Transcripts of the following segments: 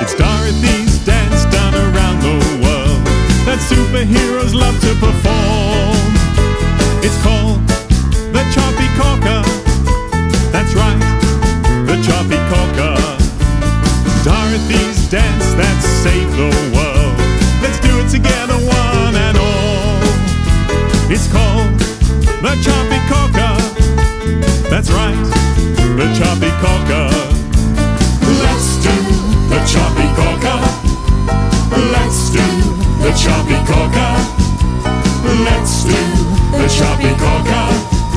It's Dorothy's dance done around the world that superheroes love to perform. It's called the Choppy Corker. That's right, the Choppy Corker. Dorothy's dance that saved the world. Let's do it together, one and all. It's called the Choppy Corker. That's right, the Choppy Corker. Let's do the Choppy Corker. Let's do the Choppy Corker. Let's do the Choppy Corker.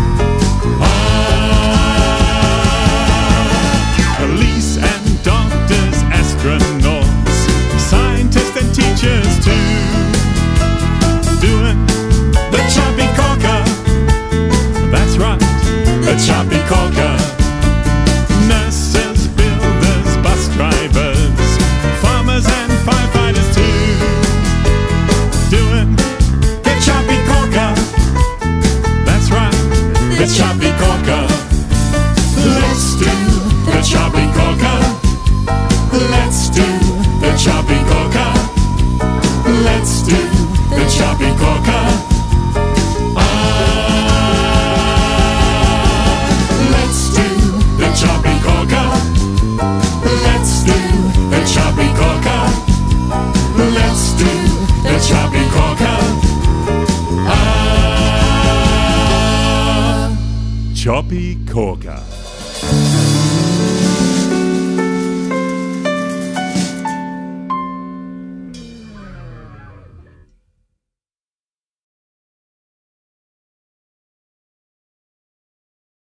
Police and doctors, astronauts, scientists and teachers too, doing the Choppy Corker. That's right, the Choppy Corker. Nurses, builders, bus drivers, farmers and firefighters too, doing the Choppy Corker. That's right, the Choppy Corker. Let's do the Choppy Corker. Let's do the Choppy Corker. Let's do the Choppy Corker. Let's do the Choppy Corker. Let's do the Choppy Corker. Let's do the Choppy Corker. Choppy Corker.